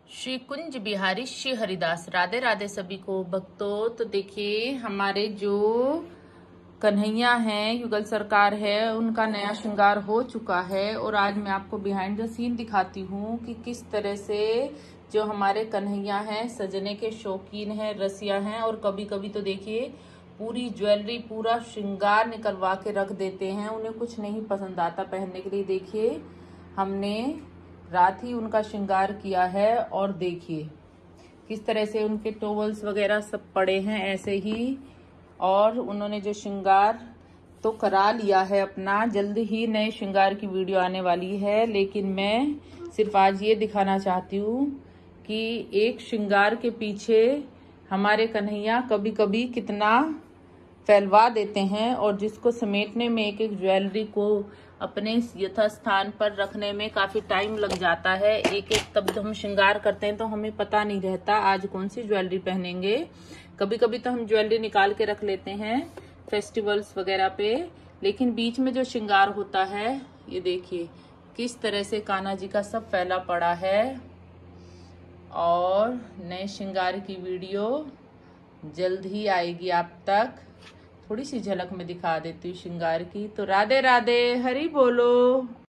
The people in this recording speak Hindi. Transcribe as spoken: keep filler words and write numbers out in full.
श्री कुंज बिहारी श्री हरिदास। राधे राधे सभी को भक्तों। तो देखिए हमारे जो कन्हैया हैं, युगल सरकार है, उनका नया श्रृंगार हो चुका है और आज मैं आपको बिहाइंड द सीन दिखाती हूँ कि किस तरह से जो हमारे कन्हैया हैं सजने के शौकीन हैं, रसिया हैं और कभी कभी तो देखिए पूरी ज्वेलरी पूरा श्रृंगार निकलवा के रख देते हैं। उन्हें कुछ नहीं पसंद आता पहनने के लिए। देखिए हमने रात ही उनका श्रृंगार किया है और देखिए किस तरह से उनके टॉवल्स वगैरह सब पड़े हैं ऐसे ही। और उन्होंने जो श्रृंगार तो करा लिया है अपना, जल्द ही नए श्रृंगार की वीडियो आने वाली है। लेकिन मैं सिर्फ आज ये दिखाना चाहती हूँ कि एक श्रृंगार के पीछे हमारे कन्हैया कभी कभी कितना फैलवा देते हैं और जिसको समेटने में, एक एक ज्वेलरी को अपने यथास्थान पर रखने में काफी टाइम लग जाता है। एक एक तब तो हम श्रृंगार करते हैं तो हमें पता नहीं रहता आज कौन सी ज्वेलरी पहनेंगे। कभी कभी तो हम ज्वेलरी निकाल के रख लेते हैं फेस्टिवल्स वगैरह पे, लेकिन बीच में जो श्रृंगार होता है ये देखिए किस तरह से कान्हा जी का सब फैला पड़ा है। और नए श्रृंगार की वीडियो जल्द ही आएगी आप तक। थोड़ी सी झलक में दिखा देती हूँ श्रृंगार की। तो राधे राधे, हरि बोलो।